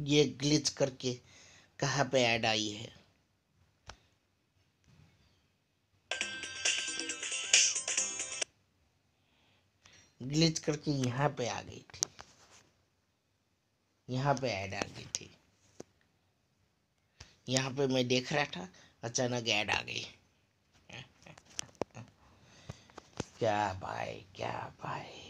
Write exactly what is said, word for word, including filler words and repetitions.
ये ग्लिच करके कहाँ पे ऐड आई है। ग्लिच करके यहाँ पे आ गई थी, यहाँ पे ऐड आ गई थी। यहाँ पे मैं देख रहा था, अचानक ऐड आ गई। क्या भाई, क्या भाई।